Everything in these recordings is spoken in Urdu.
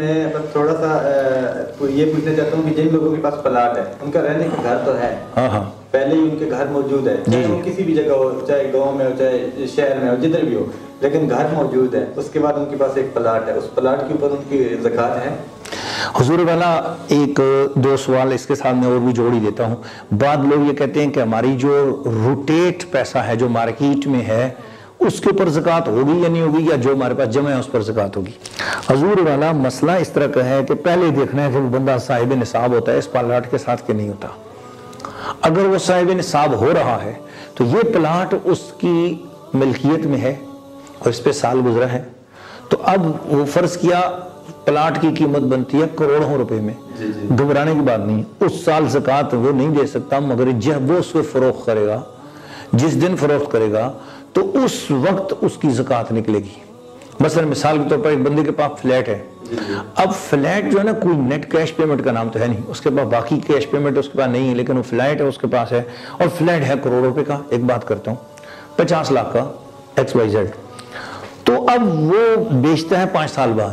میں بس تھوڑا سا یہ پوچھنا چاہتا ہوں کہ جن لوگوں کے پاس پلاٹ ہے ان کا رہنے کا گھر تو ہے, پہلے ہی ان کے گھر موجود ہے, چاہے وہ کسی بھی جگہ ہو, چاہے گاؤں میں ہو چاہے شہر میں ہو, جدھر بھی ہو, لیکن گھر موجود ہے, اس کے بعد ان کے پاس ایک پلاٹ ہے, اس پلاٹ کے اوپر ان کی زکوٰۃ ہے؟ حضور والا ایک دو سوال اس کے سامنے اور بھی جوڑ ہی دیتا ہوں. بعض لوگ یہ کہتے ہیں کہ ہماری جو روٹیٹ پیسہ ہے جو مارکیٹ میں ہے اس کے اوپر زکوٰۃ ہوگی یا نہیں ہوگی, یا جو ہمارے پاس جمع ہے اس پر زکوٰۃ ہوگی. حضور والا مسئلہ اس طرح کا ہے کہ پہلے دیکھنا ہے کہ وہ بندہ صاحب نصاب ہوتا ہے اس پلاٹ کے ساتھ کہ نہیں ہوتا. اگر وہ صاحب نصاب ہو رہا ہے تو یہ پلاٹ اس کی ملکیت میں ہے اور اس پہ سال گزرا ہے, تو اب وہ فرض کیا پلاٹ کی قیمت بنتی ہے کروڑوں روپے میں, گھبرانے کی بات نہیں. اس سال زکوٰۃ وہ نہیں دے سکتا, مگر جب وہ اس کو فروخت کرے گا, جس دن فروخت کرے گا تو اس وقت اس کی زکوٰۃ نکلے گی. مثلا مثال کے طور پر ایک بندے کے پاس فلیٹ ہے, اب فلیٹ جو ہے نا کوئی نیٹ کیش پیمنٹ کا نام تو ہے نہیں, اس کے پاس باقی کیش پیمنٹ اس کے پاس نہیں ہے, لیکن وہ فلیٹ ہے اس کے پاس ہے, اور فلیٹ ہے کروڑ روپے کا. ایک بات کرتا ہوں 50 لاکھ کا XYZ, تو اب وہ بیچتا ہے 5 سال بعد,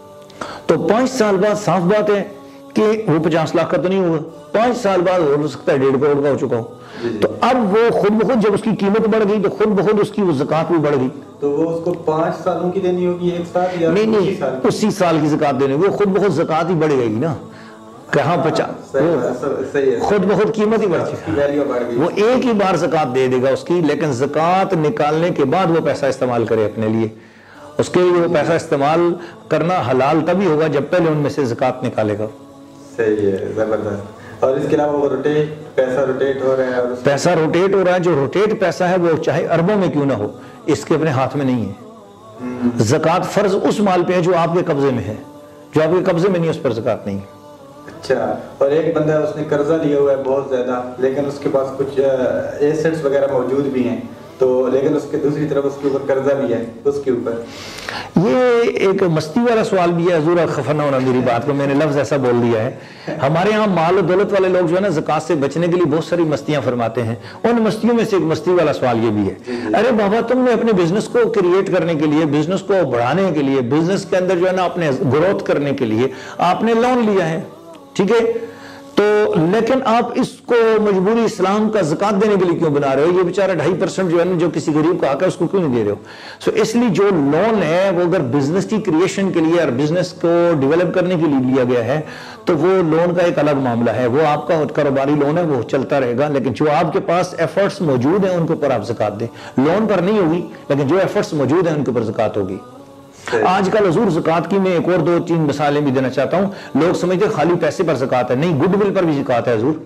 تو 5 سال بعد صاف بات ہے کہ وہ 50 لاکھ کا تو نہیں ہوگا, 5 سال بعد ہو سکتا ہے 1.5 کروڑ کا ہو چکا ہو. تو اب وہ خود بخود جب اس کی قیمت بڑھ گئی تو خود بخود اس کی وہ زکوٰۃ بھی بڑھ گئی. تو وہ اس کو 5 سالوں کی دینی ہوگی ایک ساتھ یا نہیں, اسی سال کی زکوٰۃ دینی ہوگی, وہ خود بخود زکوٰۃ ہی بڑھ گئی نا. کہاں 50 خود بخود قیمت ہی بڑھتی, وہ ایک ہی بار زکوٰۃ دے دے گا اس کی, لیکن زکوٰۃ نکالنے کے بعد وہ پیسہ استعمال کرے اپنے لیے. اس کے لیے وہ پیسہ استعمال کرنا حلال تبھی ہوگا جب پہلے ان میں سے زکوٰۃ نکالے گا. صحیح ہے, زبردست. اور اس کے علاوہ وہ پیسہ روٹیٹ ہو رہا ہے, پیسہ روٹیٹ ہو رہا ہے, جو روٹیٹ پیسہ ہے وہ چاہے اربوں میں کیوں نہ ہو, اس کے اپنے ہاتھ میں نہیں ہے. زکوٰۃ فرض اس مال پہ ہے جو آپ کے قبضے میں ہے, جو آپ کے قبضے میں نہیں اس پر زکوٰۃ نہیں ہے. اچھا, اور ایک بندہ اس نے قرضہ لیا ہوا ہے بہت زیادہ, لیکن اس کے پاس کچھ ایسٹس وغیرہ موجود بھی ہیں, تو لیکن اس کے دوسری طرف اس کے اوپر قرضہ بھی ہے, اس کے اوپر یہ ایک مستی والا سوال بھی ہے. حضور خفا نہ ہونا میری بات کو, میں نے لفظ ایسا بول دیا ہے. ہمارے ہاں مال و دولت والے لوگ جو ہے نا زکوٰۃ سے بچنے کے لیے بہت ساری مستیاں فرماتے ہیں. ان مستیوں میں سے ایک مستی والا سوال یہ بھی ہے, ارے بابا تم نے اپنے بزنس کو کریٹ کرنے کے لیے, بزنس کو بڑھانے کے لیے, بزنس کے اندر جو ہے نا اپنے گروتھ کرنے کے لیے آپ نے لون لیا ہے, ٹھیک ہے, تو لیکن آپ اس کو مجبوری اسلام کا زکوٰۃ دینے کے لیے کیوں بنا رہے ہو؟ یہ بیچارہ 2.5% جو ہے نا جو کسی غریب کا حق ہے اس کو کیوں نہیں دے رہے ہو؟ اس لیے جو لون ہے وہ اگر بزنس کی کریشن کے لیے اور بزنس کو ڈیولپ کرنے کے لیے لیا گیا ہے تو وہ لون کا ایک الگ معاملہ ہے, وہ آپ کا کاروباری لون ہے, وہ چلتا رہے گا. لیکن جو آپ کے پاس ایفرٹس موجود ہیں ان کے اوپر آپ زکوٰۃ دیں. لون پر نہیں ہوگی, لیکن جو ایفرٹس موجود ہیں ان کے اوپر زکوٰۃ ہوگی. آج کل حضور زکوٰۃ کی میں ایک اور 2-3 مثالیں بھی دینا چاہتا ہوں. لوگ سمجھتے خالی پیسے پر زکوٰۃ ہے, نہیں, گڈ ول پر بھی زکوٰۃ ہے. حضور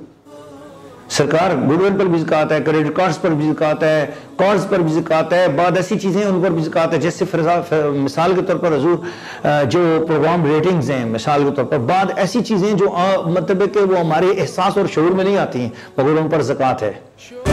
سرکار گڈ ول پر بھی زکوٰۃ ہے, کریڈٹ کارڈز پر بھی زکوٰۃ ہے, کارڈز پر بھی زکوٰۃ ہے, بعد ایسی چیزیں ان پر بھی زکوٰۃ ہے. جیسے مثال کے طور پر حضور جو پروگرام ریٹنگز ہیں, مثال کے طور پر بعد ایسی چیزیں جو مطلب کہ وہ ہمارے احساس اور شعور میں نہیں آتی ہیں مگر ان پر زکوٰۃ ہے.